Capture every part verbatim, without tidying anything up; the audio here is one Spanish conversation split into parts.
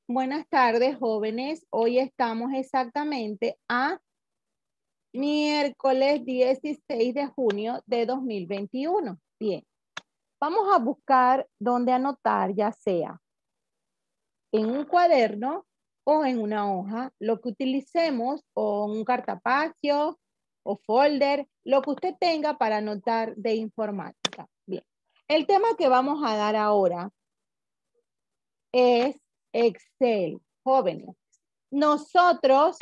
Buenas tardes, jóvenes. Hoy estamos exactamente a miércoles dieciséis de junio de dos mil veintiuno. Bien, vamos a buscar dónde anotar, ya sea en un cuaderno o en una hoja, lo que utilicemos, o un cartapacio o folder, lo que usted tenga para anotar de informática. Bien, el tema que vamos a dar ahora es Excel, jóvenes. Nosotros,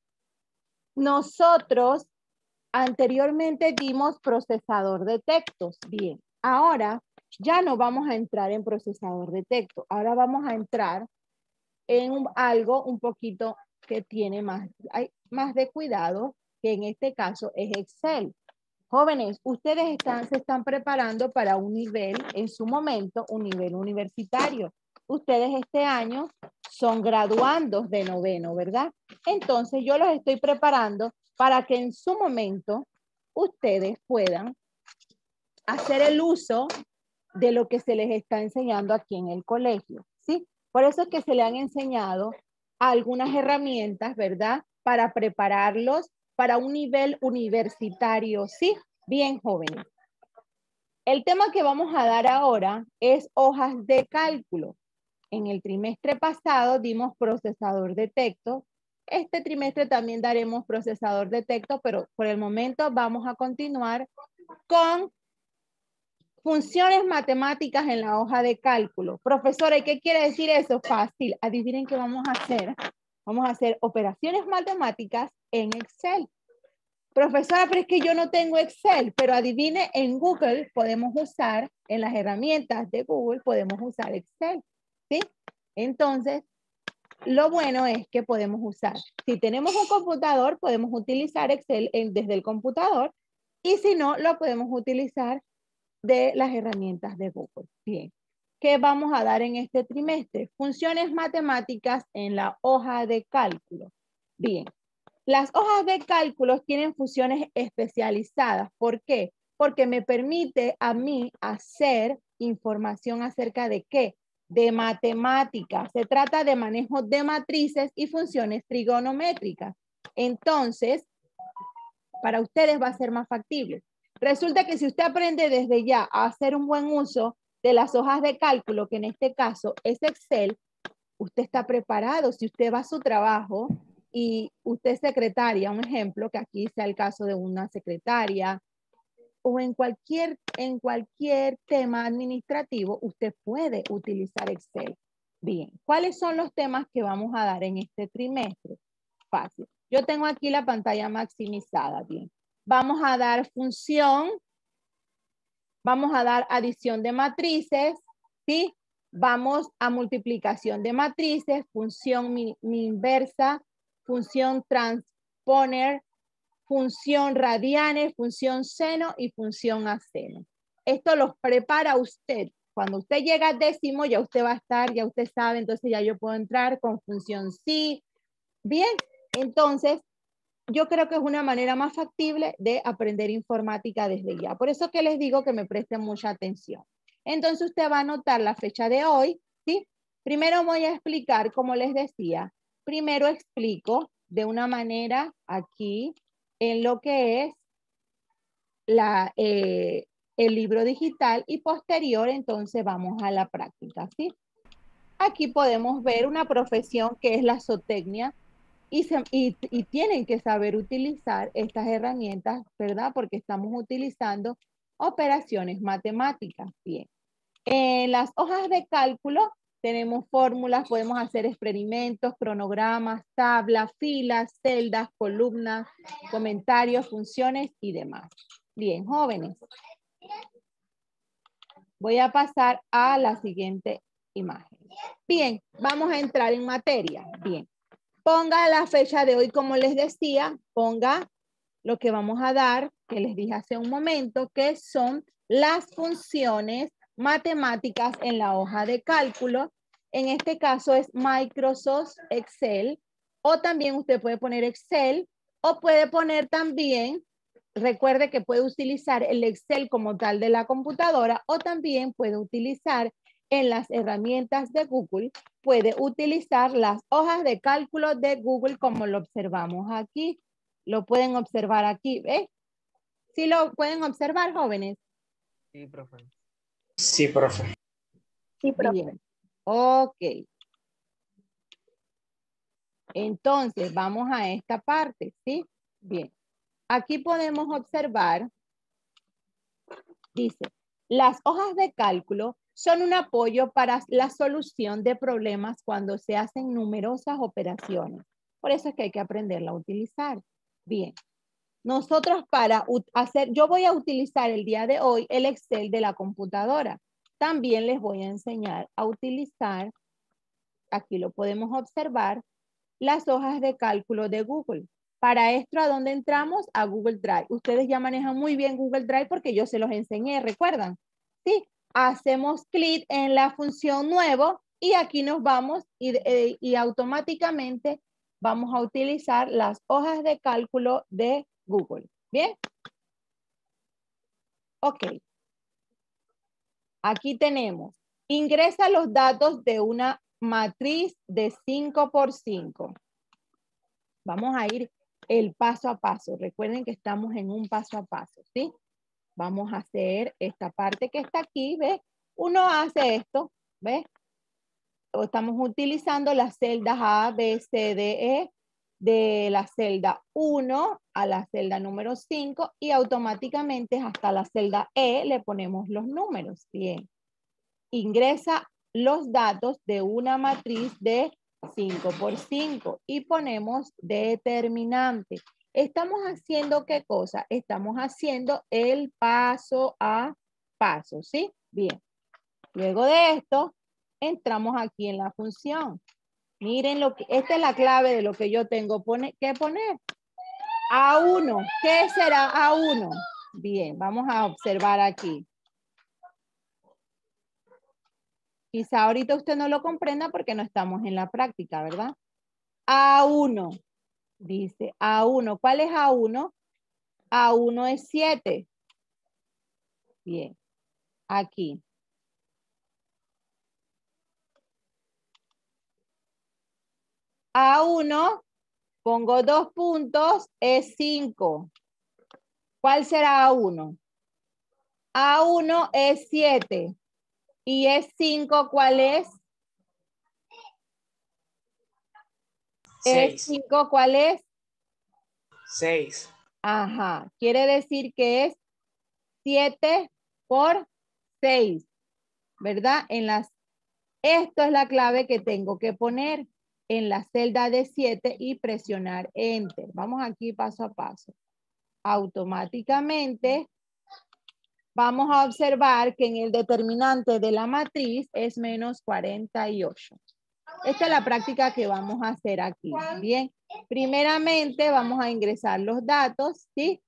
nosotros anteriormente dimos procesador de textos. Bien, ahora ya no vamos a entrar en procesador de texto. Ahora vamos a entrar en un, algo un poquito que tiene más, hay más de cuidado, que en este caso es Excel. Jóvenes, ustedes están, se están preparando para un nivel, en su momento, un nivel universitario. Ustedes este año son graduandos de noveno, ¿verdad? Entonces yo los estoy preparando para que en su momento ustedes puedan hacer el uso de lo que se les está enseñando aquí en el colegio, ¿sí? Por eso es que se le han enseñado algunas herramientas, ¿verdad? Para prepararlos para un nivel universitario, ¿sí? Bien, jóvenes. El tema que vamos a dar ahora es hojas de cálculo. En el trimestre pasado dimos procesador de texto. Este trimestre también daremos procesador de texto, pero por el momento vamos a continuar con funciones matemáticas en la hoja de cálculo. Profesora, ¿y qué quiere decir eso? Fácil. Adivinen qué vamos a hacer. Vamos a hacer operaciones matemáticas en Excel. Profesora, pero es que yo no tengo Excel, pero adivine, en Google podemos usar, en las herramientas de Google podemos usar Excel, ¿sí? Entonces, lo bueno es que podemos usar, si tenemos un computador, podemos utilizar Excel en, desde el computador, y si no, lo podemos utilizar de las herramientas de Google. Bien, ¿qué vamos a dar en este trimestre? Funciones matemáticas en la hoja de cálculo. Bien, las hojas de cálculo tienen funciones especializadas. ¿Por qué? Porque me permite a mí hacer información acerca de qué? De matemáticas. Se trata de manejo de matrices y funciones trigonométricas. Entonces, para ustedes va a ser más factible. Resulta que si usted aprende desde ya a hacer un buen uso de las hojas de cálculo, que en este caso es Excel, usted está preparado. Si usted va a su trabajo y usted es secretaria, un ejemplo, que aquí sea el caso de una secretaria, o en cualquier, en cualquier tema administrativo, usted puede utilizar Excel. Bien, ¿cuáles son los temas que vamos a dar en este trimestre? Fácil. Yo tengo aquí la pantalla maximizada. Bien, vamos a dar función, vamos a dar adición de matrices, ¿sí? Vamos a multiplicación de matrices, función mi, mi inversa, función transponer, función radianes, función seno y función aseno. Esto los prepara usted. Cuando usted llega al décimo, ya usted va a estar, ya usted sabe, entonces ya yo puedo entrar con función sí. Bien, entonces yo creo que es una manera más factible de aprender informática desde ya. Por eso que les digo que me presten mucha atención. Entonces usted va a anotar la fecha de hoy, ¿sí? Primero voy a explicar, como les decía, primero explico de una manera aquí en lo que es la, eh, el libro digital, y posterior entonces vamos a la práctica, ¿sí? Aquí podemos ver una profesión que es la zootecnia, y, se, y, y tienen que saber utilizar estas herramientas, ¿verdad? Porque estamos utilizando operaciones matemáticas. Bien. En las hojas de cálculo tenemos fórmulas, podemos hacer experimentos, cronogramas, tablas, filas, celdas, columnas, comentarios, funciones y demás. Bien, jóvenes. Voy a pasar a la siguiente imagen. Bien, vamos a entrar en materia. Bien. Ponga la fecha de hoy, como les decía, ponga lo que vamos a dar, que les dije hace un momento, que son las funciones matemáticas en la hoja de cálculo. En este caso es Microsoft Excel, o también usted puede poner Excel, o puede poner también, recuerde que puede utilizar el Excel como tal de la computadora, o también puede utilizar en las herramientas de Google, puede utilizar las hojas de cálculo de Google como lo observamos aquí. Lo pueden observar aquí, ¿ves? ¿Sí lo pueden observar, jóvenes? Sí, profe. Sí, profe. Sí, profe. Bien. Ok. Entonces, vamos a esta parte, ¿sí? Bien. Aquí podemos observar, dice, las hojas de cálculo son un apoyo para la solución de problemas cuando se hacen numerosas operaciones. Por eso es que hay que aprenderla a utilizar. Bien. Nosotros para hacer, yo voy a utilizar el día de hoy el Excel de la computadora. También les voy a enseñar a utilizar, aquí lo podemos observar, las hojas de cálculo de Google. Para esto, ¿a dónde entramos? A Google Drive. Ustedes ya manejan muy bien Google Drive porque yo se los enseñé, ¿recuerdan? Sí, hacemos clic en la función nuevo y aquí nos vamos y, eh, y automáticamente vamos a utilizar las hojas de cálculo de Google. ¿Bien? Ok. Aquí tenemos, ingresa los datos de una matriz de cinco por cinco. Vamos a ir el paso a paso. Recuerden que estamos en un paso a paso, ¿sí? Vamos a hacer esta parte que está aquí, ¿ves? Uno hace esto, ¿ves? Estamos utilizando las celdas A, B, C, D, E, de la celda uno a la celda número cinco y automáticamente hasta la celda E le ponemos los números. Bien. Ingresa los datos de una matriz de cinco por cinco y ponemos determinante. ¿Estamos haciendo qué cosa? Estamos haciendo el paso a paso, ¿sí? Bien. Luego de esto, entramos aquí en la función. Miren, lo que, esta es la clave de lo que yo tengo pone, que poner. A uno. ¿Qué será A uno? Bien, vamos a observar aquí. Quizá ahorita usted no lo comprenda porque no estamos en la práctica, ¿verdad? A uno. Dice A uno. ¿Cuál es A uno? A uno es siete. Bien. Aquí. A uno, pongo dos puntos, es cinco. ¿Cuál será A uno? A uno es siete. ¿Y es cinco cuál es? Seis. ¿Es cinco cuál es? Seis. Ajá. Quiere decir que es siete por seis. ¿Verdad? En las, esto es la clave que tengo que poner en la celda de siete y presionar Enter. Vamos aquí paso a paso. Automáticamente vamos a observar que en el determinante de la matriz es menos cuarenta y ocho. Esta es la práctica que vamos a hacer aquí. Bien, primeramente vamos a ingresar los datos, ¿sí?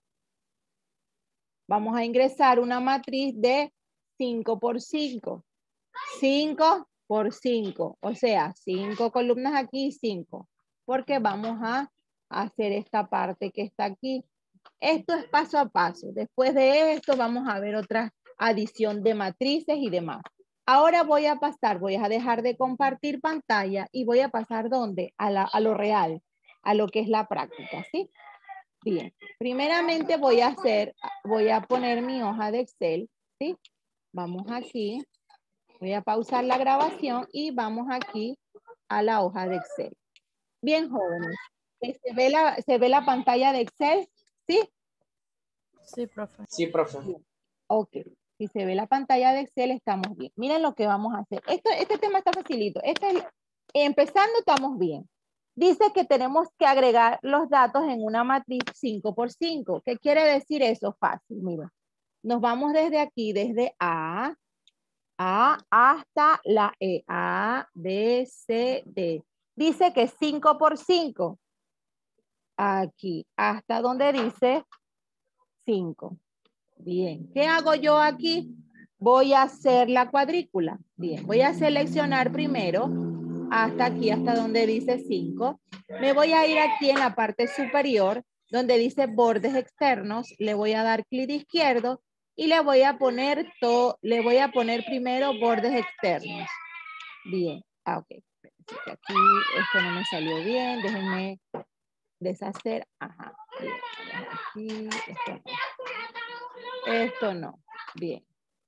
Vamos a ingresar una matriz de cinco por cinco. cinco por cinco, o sea, cinco columnas aquí y cinco, porque vamos a hacer esta parte que está aquí. Esto es paso a paso. Después de esto vamos a ver otra adición de matrices y demás. Ahora voy a pasar, voy a dejar de compartir pantalla y voy a pasar ¿dónde? A, la, a lo real, a lo que es la práctica, ¿sí? Bien, primeramente voy a hacer, voy a poner mi hoja de Excel, ¿sí? Vamos aquí. Voy a pausar la grabación y vamos aquí a la hoja de Excel. Bien, jóvenes. ¿Se ve la, se ve la pantalla de Excel? ¿Sí? Sí, profe. Sí, profe. Bien. Ok. Si se ve la pantalla de Excel, estamos bien. Miren lo que vamos a hacer. Esto, este tema está facilito. Este es, empezando, estamos bien. Dice que tenemos que agregar los datos en una matriz cinco por cinco. ¿Qué quiere decir eso? Fácil, mira. Nos vamos desde aquí, desde A, A hasta la E. A, B, C, D. Dice que cinco por cinco. Aquí, hasta donde dice cinco. Bien. ¿Qué hago yo aquí? Voy a hacer la cuadrícula. Bien. Voy a seleccionar primero hasta aquí, hasta donde dice cinco. Me voy a ir aquí en la parte superior donde dice bordes externos. Le voy a dar clic izquierdo y le voy a poner todo, le voy a poner primero bordes externos. Bien, ah, ok. Espérense que aquí esto no me salió bien, déjenme deshacer, ajá, bien, aquí, esto no, esto no, bien.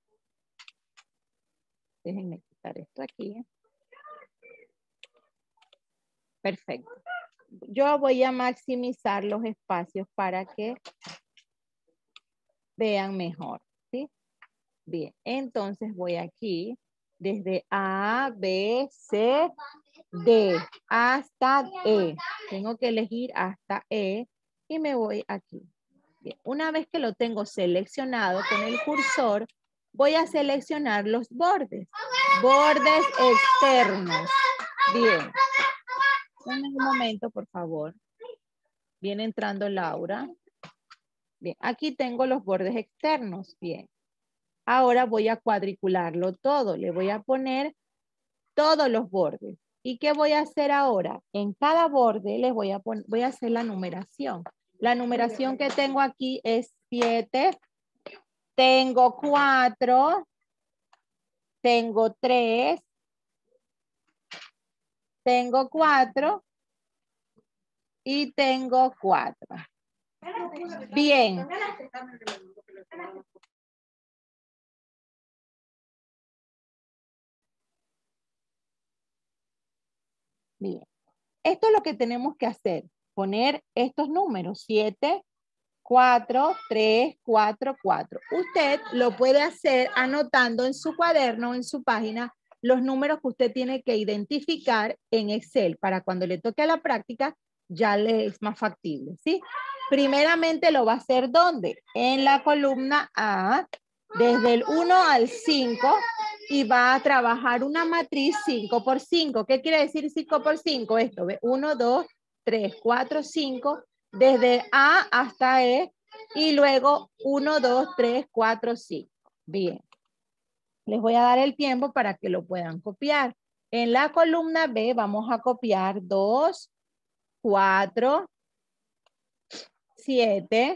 Déjenme quitar esto aquí. Perfecto. Yo voy a maximizar los espacios para que vean mejor, ¿sí? Bien, entonces voy aquí desde A, B, C, D hasta E. Tengo que elegir hasta E y me voy aquí. Bien, una vez que lo tengo seleccionado con el cursor, voy a seleccionar los bordes. Bordes externos. Bien. Un momento, por favor. Viene entrando Laura. Bien, aquí tengo los bordes externos. Bien. Ahora voy a cuadricularlo todo. Le voy a poner todos los bordes. ¿Y qué voy a hacer ahora? En cada borde les voy a poner, voy a hacer la numeración. La numeración que tengo aquí es siete. Tengo cuatro. Tengo tres. Tengo cuatro. Y tengo cuatro. Bien. Bien. Esto es lo que tenemos que hacer. Poner estos números. siete, cuatro, tres, cuatro, cuatro. Usted lo puede hacer anotando en su cuaderno, en su página, los números que usted tiene que identificar en Excel para cuando le toque a la práctica ya le es más factible, ¿sí? Primeramente lo va a hacer ¿dónde? En la columna A, desde el uno al cinco, y va a trabajar una matriz cinco por cinco. ¿Qué quiere decir cinco por cinco? Esto, ¿ve? uno, dos, tres, cuatro, cinco, desde A hasta E, y luego uno, dos, tres, cuatro, cinco. Bien. Les voy a dar el tiempo para que lo puedan copiar. En la columna B vamos a copiar dos, cuatro, siete,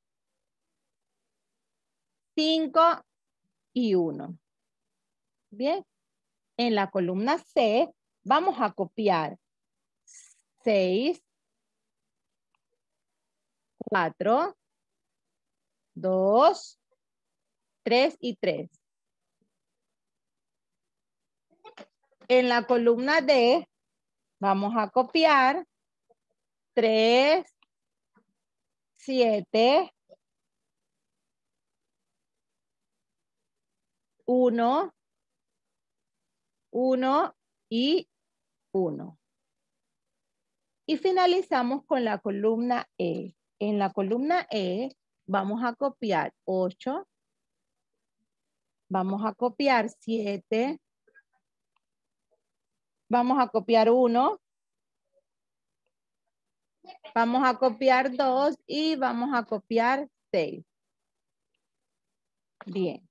cinco y uno. Bien. En la columna C vamos a copiar seis, cuatro, dos, tres y tres. En la columna D vamos a copiar tres, siete, uno, uno y uno. Y finalizamos con la columna E. En la columna E vamos a copiar ocho, vamos a copiar siete, vamos a copiar uno, vamos a copiar dos y vamos a copiar seis. Bien.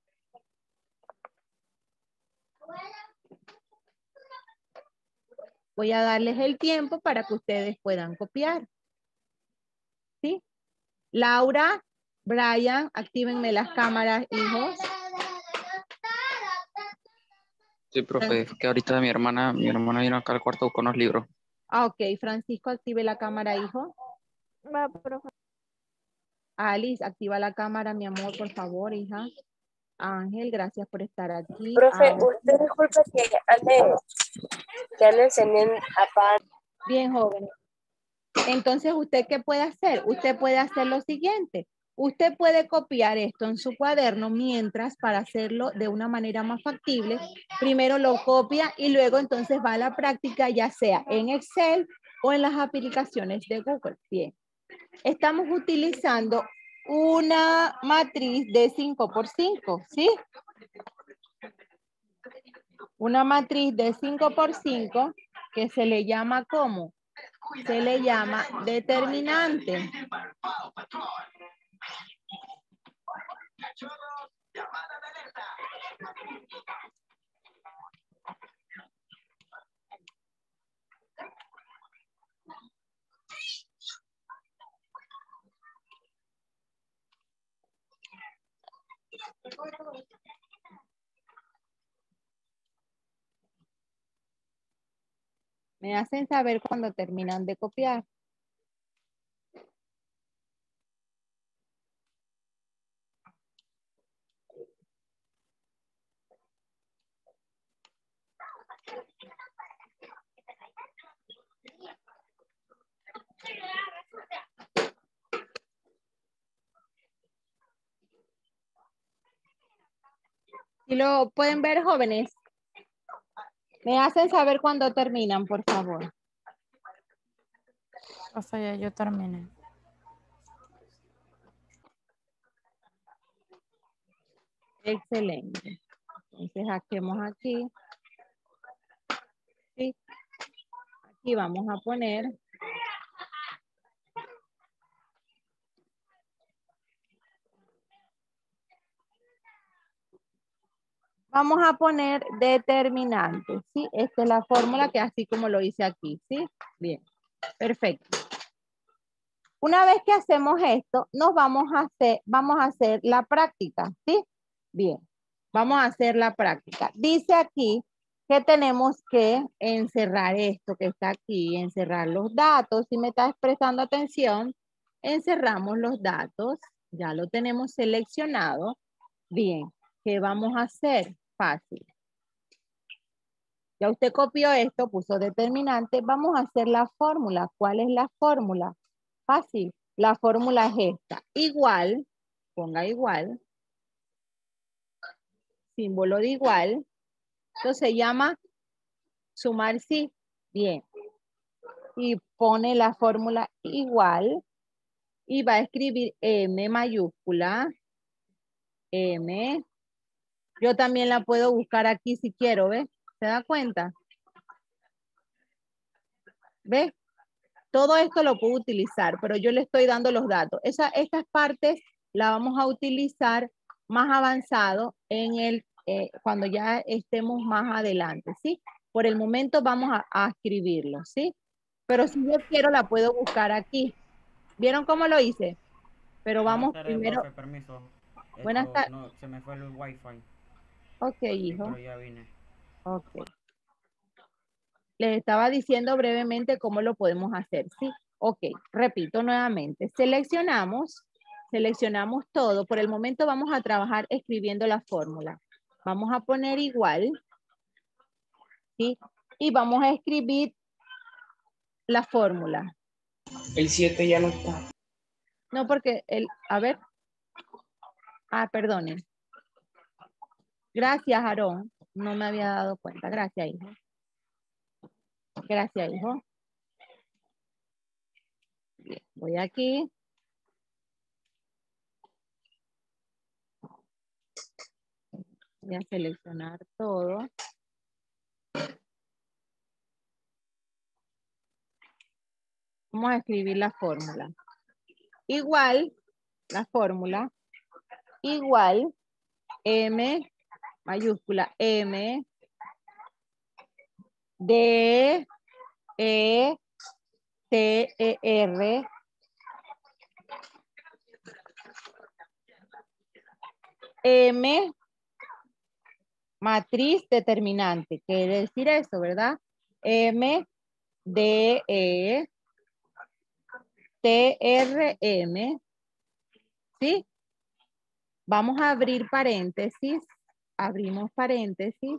Voy a darles el tiempo para que ustedes puedan copiar. ¿Sí? Laura, Brian, actívenme las cámaras, hijos. Sí, profe, es que ahorita mi hermana, mi hermana vino acá al cuarto con los libros. Ah, ok. Francisco, active la cámara, hijo. Va, profe. Alice, activa la cámara, mi amor, por favor, hija. Ángel, gracias por estar aquí. Profe, Ah, usted disculpe que ande, que ande encendiendo a pan. bien, jóvenes. Entonces, ¿usted qué puede hacer? Usted puede hacer lo siguiente. Usted puede copiar esto en su cuaderno mientras, para hacerlo de una manera más factible, primero lo copia y luego entonces va a la práctica, ya sea en Excel o en las aplicaciones de Google. Bien. Estamos utilizando una matriz de cinco por cinco, ¿sí? Una matriz de cinco por cinco que se le llama ¿cómo? Se le llama determinante. Me hacen saber cuando terminan de copiar. ¿Y lo pueden ver, jóvenes? Me hacen saber cuando terminan, por favor. Profe, ya yo terminé. Excelente. Entonces, hacemos aquí. Sí. Aquí vamos a poner. Vamos a poner determinante, ¿sí? Esta es la fórmula que así como lo hice aquí, ¿sí? Bien, perfecto. Una vez que hacemos esto, nos vamos a hacer, vamos a hacer la práctica, ¿sí? Bien, vamos a hacer la práctica. Dice aquí que tenemos que encerrar esto que está aquí, encerrar los datos. Si me estás prestando atención, encerramos los datos. Ya lo tenemos seleccionado. Bien, ¿qué vamos a hacer? Fácil. Ya usted copió esto, puso determinante. Vamos a hacer la fórmula. ¿Cuál es la fórmula? Fácil. La fórmula es esta. Igual, ponga igual. Símbolo de igual. Esto se llama sumar sí. Bien. Y pone la fórmula igual. Y va a escribir M mayúscula. M. Yo también la puedo buscar aquí si quiero, ¿ves? ¿Se da cuenta? ¿Ves? Todo esto lo puedo utilizar, pero yo le estoy dando los datos. Esa, estas partes las vamos a utilizar más avanzado en el, eh, cuando ya estemos más adelante, ¿sí? Por el momento vamos a, a escribirlo, ¿sí? Pero si yo quiero la puedo buscar aquí. ¿Vieron cómo lo hice? Pero Buenas vamos tardes, primero. profe, permiso. Buenas Esto, tardes. no, se me fue el wifi. Ok, Sí, hijo. pero ya vine. Ok. Les estaba diciendo brevemente cómo lo podemos hacer, ¿sí? Ok, repito nuevamente. Seleccionamos, seleccionamos todo. Por el momento vamos a trabajar escribiendo la fórmula. Vamos a poner igual, ¿sí? Y vamos a escribir la fórmula. El siete ya no está. No, porque el, a ver. Ah, perdonen. Gracias, Aarón. No me había dado cuenta. Gracias, hijo. Gracias, hijo. Bien, voy aquí. Voy a seleccionar todo. Vamos a escribir la fórmula. Igual, la fórmula, igual, M, mayúscula, M, D, E, T, E, R, M, matriz determinante. Quiere decir eso, ¿verdad? M, D, E, T, R, M. ¿Sí? Vamos a abrir paréntesis. Abrimos paréntesis.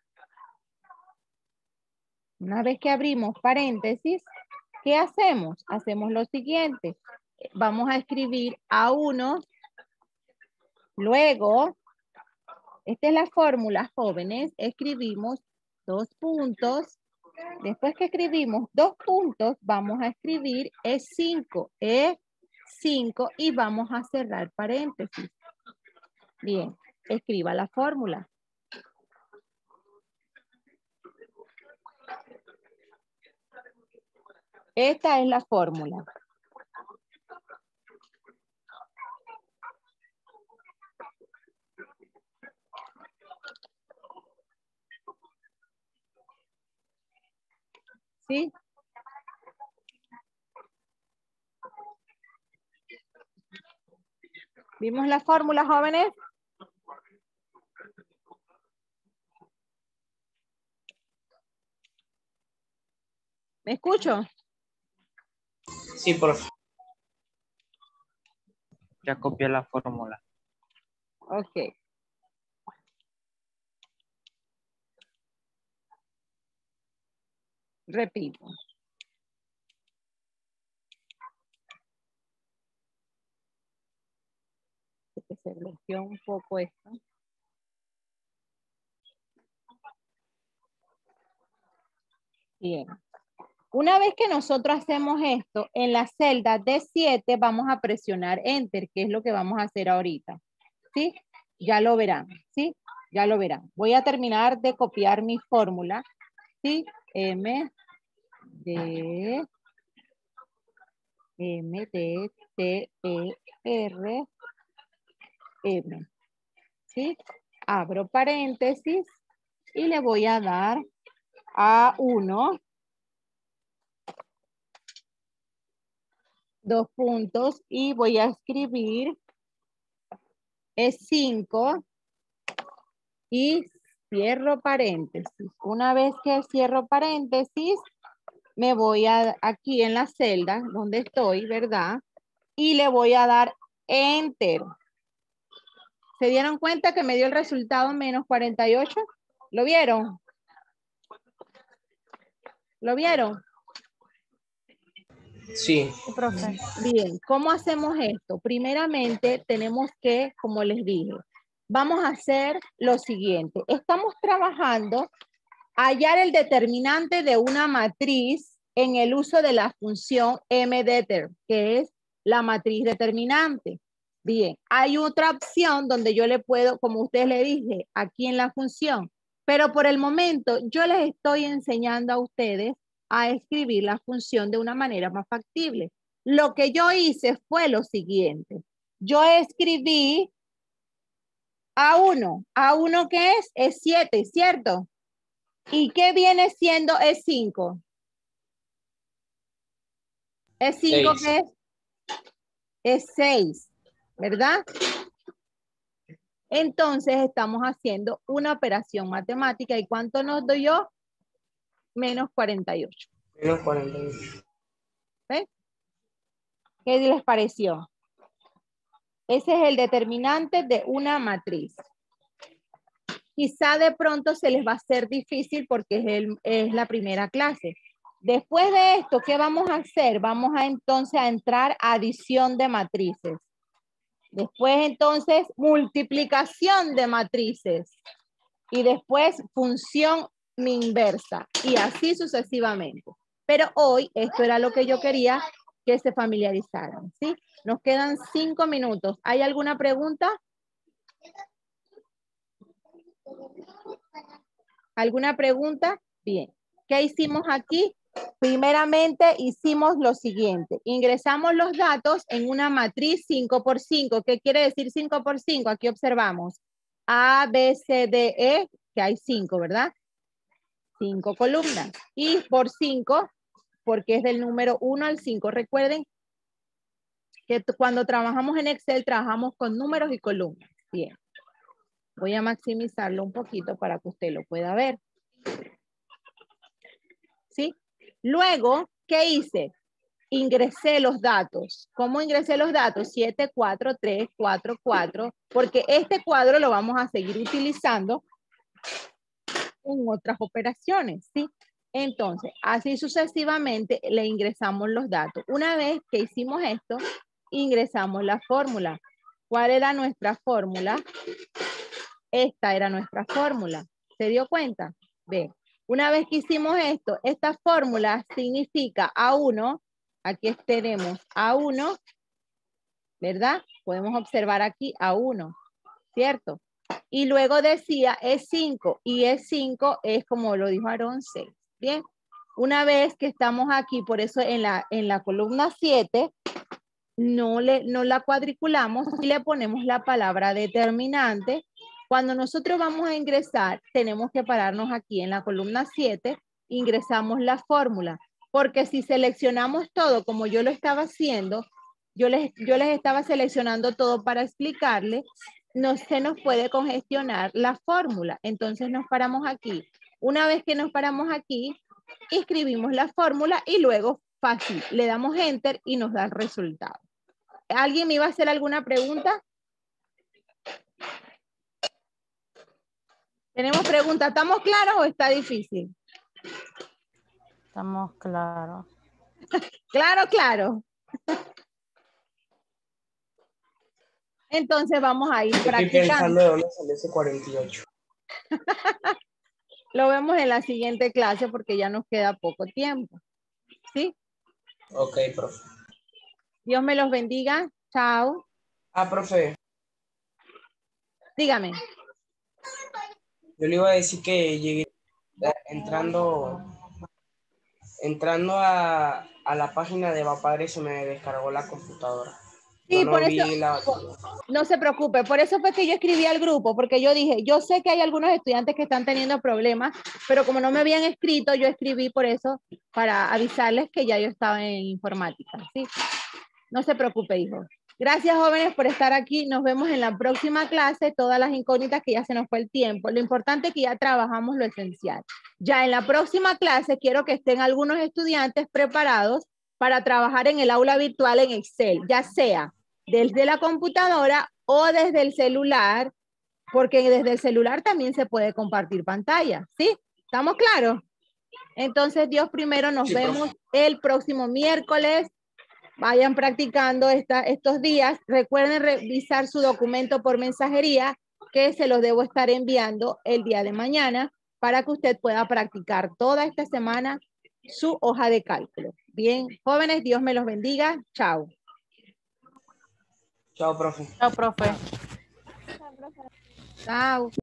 Una vez que abrimos paréntesis, ¿qué hacemos? Hacemos lo siguiente. Vamos a escribir A uno. Luego, esta es la fórmula, jóvenes. Escribimos dos puntos. Después que escribimos dos puntos, vamos a escribir E cinco. E cinco y vamos a cerrar paréntesis. Bien, escriba la fórmula. Esta es la fórmula. ¿Sí? ¿Vimos la fórmula, jóvenes? ¿Me escucho? Sí, profe. Ya copié la fórmula. Ok. Repito. Que se bloqueó un poco esto. Bien. Una vez que nosotros hacemos esto, en la celda D siete vamos a presionar Enter, que es lo que vamos a hacer ahorita. ¿Sí? Ya lo verán, ¿sí? Ya lo verán. Voy a terminar de copiar mi fórmula. ¿Sí? M, D, M, D, T, E, R, M. ¿Sí? Abro paréntesis y le voy a dar A uno. Dos puntos y voy a escribir E cinco y cierro paréntesis. Una vez que cierro paréntesis, me voy a aquí en la celda donde estoy, ¿verdad? Y le voy a dar Enter. ¿Se dieron cuenta que me dio el resultado menos cuarenta y ocho? ¿Lo vieron? ¿Lo vieron? Sí. Sí, profe. Bien, ¿cómo hacemos esto? Primeramente tenemos que, como les dije, vamos a hacer lo siguiente. Estamos trabajando hallar el determinante de una matriz en el uso de la función mdeter, que es la matriz determinante. Bien, hay otra opción donde yo le puedo, como ustedes le dije, aquí en la función, pero por el momento yo les estoy enseñando a ustedes a escribir la función de una manera más factible. Lo que yo hice fue lo siguiente. Yo escribí A uno. ¿A uno qué es? Es siete, ¿cierto? ¿Y qué viene siendo E cinco? ¿E cinco Seis. qué es? Es seis, ¿verdad? Entonces estamos haciendo una operación matemática. ¿Y cuánto nos doy yo? Menos cuarenta y ocho. Menos cuarenta y ocho. ¿Ven? ¿Qué les pareció? Ese es el determinante de una matriz. Quizá de pronto se les va a hacer difícil porque es, el, es la primera clase. Después de esto, ¿qué vamos a hacer? Vamos a entonces a entrar a adición de matrices. Después entonces multiplicación de matrices. Y después función inversa. Y así sucesivamente. Pero hoy esto era lo que yo quería que se familiarizaran. ¿Sí? Nos quedan cinco minutos. ¿Hay alguna pregunta? ¿Alguna pregunta? Bien. ¿Qué hicimos aquí? Primeramente hicimos lo siguiente. Ingresamos los datos en una matriz cinco por cinco. ¿Qué quiere decir cinco por cinco? Aquí observamos A, B, C, D, E, que hay cinco, ¿verdad? cinco columnas. Y por cinco, porque es del número uno al cinco. Recuerden que cuando trabajamos en Excel, trabajamos con números y columnas. Bien. Voy a maximizarlo un poquito para que usted lo pueda ver. ¿Sí? Luego, ¿qué hice? Ingresé los datos. ¿Cómo ingresé los datos? siete, cuatro, tres, cuatro, cuatro, porque este cuadro lo vamos a seguir utilizando en otras operaciones, ¿sí? Entonces, así sucesivamente le ingresamos los datos. Una vez que hicimos esto, ingresamos la fórmula. ¿Cuál era nuestra fórmula? Esta era nuestra fórmula. ¿Se dio cuenta? Ve. Una vez que hicimos esto, esta fórmula significa A uno, aquí tenemos A uno, ¿verdad? Podemos observar aquí A uno, ¿cierto? Y luego decía E cinco, y E cinco es como lo dijo Aarón, seis. Bien, una vez que estamos aquí, por eso en la, en la columna siete, no, le, no la cuadriculamos y le ponemos la palabra determinante. Cuando nosotros vamos a ingresar, tenemos que pararnos aquí en la columna siete, ingresamos la fórmula, porque si seleccionamos todo como yo lo estaba haciendo, yo les, yo les estaba seleccionando todo para explicarles, no se nos puede congestionar la fórmula. Entonces nos paramos aquí. Una vez que nos paramos aquí, escribimos la fórmula y luego fácil, le damos enter y nos da el resultado. ¿Alguien me iba a hacer alguna pregunta? ¿Tenemos preguntas? ¿Estamos claros o está difícil? Estamos claros. Claro, claro. Entonces vamos a ir Estoy practicando. pensando de dónde salió ese cuarenta y ocho. Lo vemos en la siguiente clase porque ya nos queda poco tiempo. ¿Sí? Ok, profe. Dios me los bendiga. Chao. Ah, profe, Dígame. yo le iba a decir que llegué eh, entrando, entrando a, a la página de Vapadre se me descargó la computadora. Sí, No, por no eso, vi la... no se preocupe, por eso fue que yo escribí al grupo, porque yo dije, yo sé que hay algunos estudiantes que están teniendo problemas, pero como no me habían escrito, yo escribí por eso, para avisarles que ya yo estaba en informática, ¿sí? No se preocupe, hijo. Gracias, jóvenes, por estar aquí. Nos vemos en la próxima clase, todas las incógnitas que ya se nos fue el tiempo. Lo importante es que ya trabajamos lo esencial. Ya en la próxima clase quiero que estén algunos estudiantes preparados para trabajar en el aula virtual en Excel, ya sea desde la computadora o desde el celular, porque desde el celular también se puede compartir pantalla, ¿sí? ¿Estamos claros? Entonces, Dios primero, nos Sí, vemos profe. el próximo miércoles. Vayan practicando esta, estos días. Recuerden revisar su documento por mensajería, que se los debo estar enviando el día de mañana para que usted pueda practicar toda esta semana su hoja de cálculo. Bien, jóvenes, Dios me los bendiga. Chao. Chao, profe. Chao, profe. Chao.